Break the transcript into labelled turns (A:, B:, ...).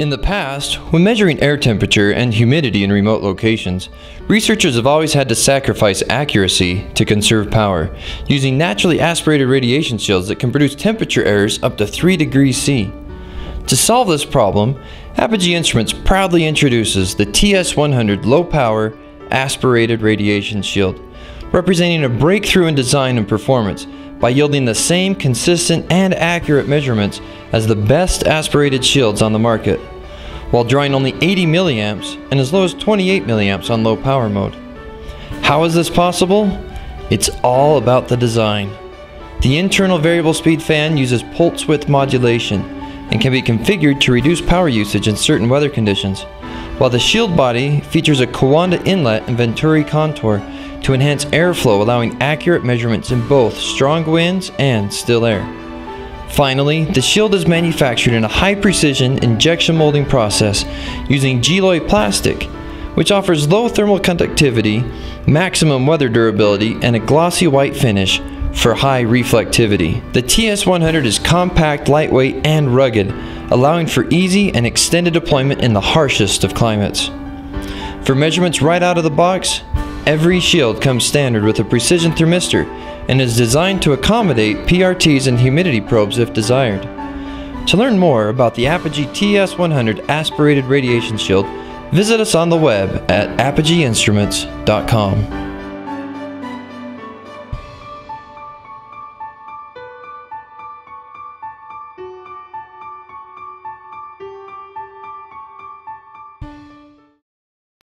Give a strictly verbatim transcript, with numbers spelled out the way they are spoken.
A: In the past, when measuring air temperature and humidity in remote locations, researchers have always had to sacrifice accuracy to conserve power, using naturally aspirated radiation shields that can produce temperature errors up to three degrees C. To solve this problem, Apogee Instruments proudly introduces the T S one hundred low-power aspirated radiation shield, representing a breakthrough in design and performance by yielding the same consistent and accurate measurements as the best aspirated shields on the market, while drawing only eighty milliamps and as low as twenty-eight milliamps on low power mode. How is this possible? It's all about the design. The internal variable speed fan uses pulse width modulation and can be configured to reduce power usage in certain weather conditions, while the shield body features a Coanda inlet and Venturi contour to enhance airflow, allowing accurate measurements in both strong winds and still air. Finally, the shield is manufactured in a high-precision injection molding process using Geloy plastic, which offers low thermal conductivity, maximum weather durability, and a glossy white finish for high reflectivity. The T S one hundred is compact, lightweight, and rugged, allowing for easy and extended deployment in the harshest of climates. For measurements right out of the box, every shield comes standard with a precision thermistor and is designed to accommodate P R Ts and humidity probes if desired. To learn more about the Apogee T S one hundred aspirated radiation shield, visit us on the web at apogee instruments dot com.